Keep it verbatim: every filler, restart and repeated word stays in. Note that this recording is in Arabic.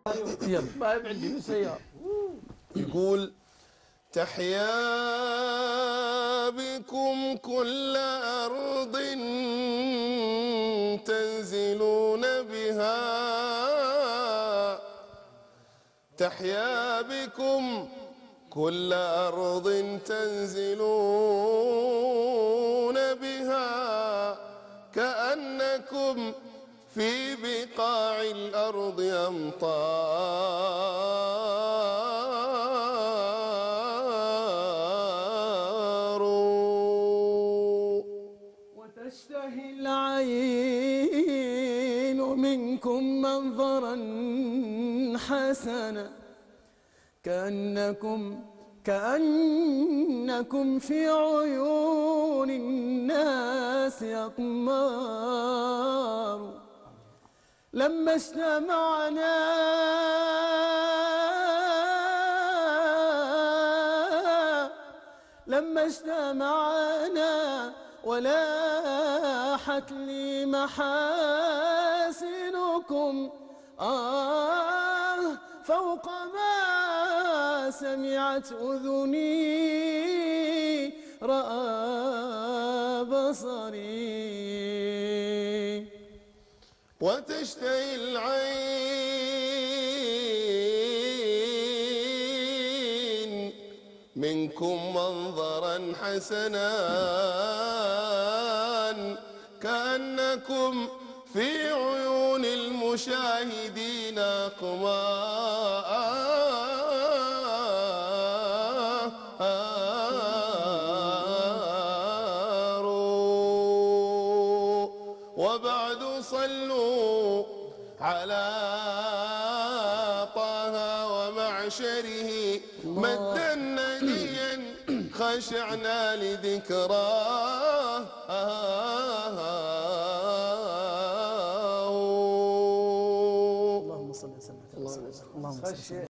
يلا ما عندي في السيارة. يقول: تحيا بكم كل أرض تنزلون بها، تحيا بكم كل أرض تنزلون بها، كأنكم في بقاع الأرض أمطار. وتشتهي العين منكم منظرا حسنا، كأنكم كأنكم في عيون الناس أقمار. لما اجتمعنا لما اجتمعنا ولاحت لي محاسنكم، آه فوق ما سمعت أذني رأى بصري. وتشتهي العين منكم منظرا حسنا، كأنكم في عيون المشاهدين أقمار. وبعد صلوا على طه ومعشره، مدا نديا خشعنا لذكراه. اللهم صل وسلم على رسول الله. اللهم صل وسلم.